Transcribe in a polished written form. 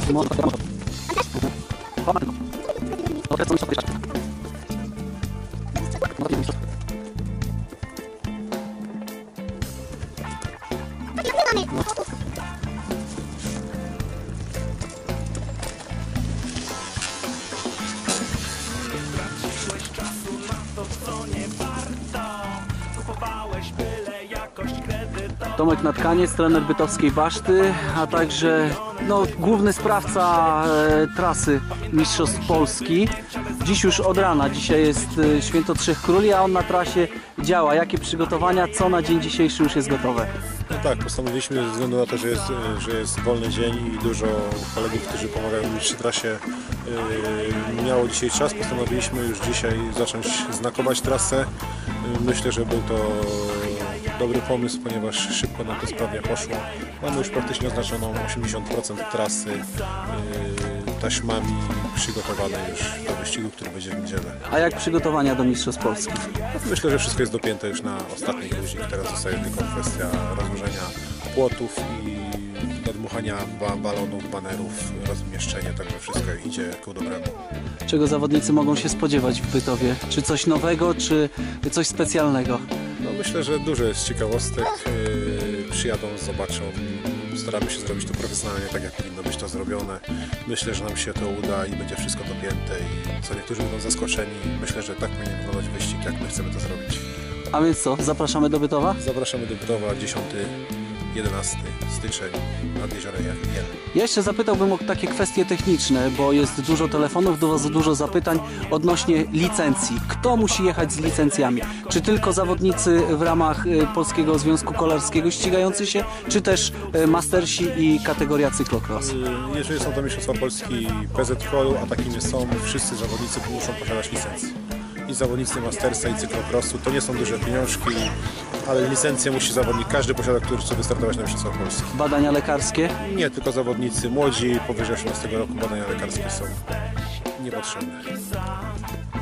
Tomek Natkaniec, trener Bytowskiej Baszty, a także główny sprawca trasy Mistrzostw Polski. Dziś już od rana, dzisiaj jest Święto Trzech Króli, a on na trasie działa. Jakie przygotowania, co na dzień dzisiejszy już jest gotowe? No tak, postanowiliśmy ze względu na to, że jest wolny dzień i dużo kolegów, którzy pomagają mi przy trasie, miało dzisiaj czas. Postanowiliśmy już dzisiaj zacząć znakować trasę. Myślę, że był to dobry pomysł, ponieważ szybko nam to sprawnie poszło. Mamy już praktycznie oznaczoną 80% trasy taśmami przygotowane już do wyścigu, który będzie w niedzielę. A jak przygotowania do Mistrzostw Polski? Myślę, że wszystko jest dopięte już na ostatni guzik. Teraz zostaje tylko kwestia rozłożenia płotów i nadmuchania balonów, banerów, rozmieszczenie, także wszystko idzie ku dobremu. Czego zawodnicy mogą się spodziewać w Bytowie? Czy coś nowego, czy coś specjalnego? No myślę, że dużo jest ciekawostek. Przyjadą, zobaczą. Staramy się zrobić to profesjonalnie, tak jak powinno być to zrobione. Myślę, że nam się to uda i będzie wszystko dopięte i co niektórzy będą zaskoczeni. Myślę, że tak powinien wyglądać wyścig, jak my chcemy to zrobić. A więc co, zapraszamy do Bytowa? Zapraszamy do Bytowa 10-11 styczeń nad jeziorem Jelen. Ja jeszcze zapytałbym o takie kwestie techniczne, bo jest dużo telefonów, dużo zapytań odnośnie licencji. Kto musi jechać z licencjami? Czy tylko zawodnicy w ramach Polskiego Związku Kolarskiego ścigający się, czy też mastersi i kategoria cyklocross? Jeżeli są to Mistrzostwa Polski PZK-u, a takimi są, wszyscy zawodnicy muszą posiadać licencję. I zawodnicy mastersa i cyklocrossu to nie są duże pieniążki, ale licencję musi zawodnik, każdy posiada, który chce wystartować na Mistrzostwach Polski. Badania lekarskie? Nie, tylko zawodnicy młodzi, powyżej 18 roku badania lekarskie są niepotrzebne.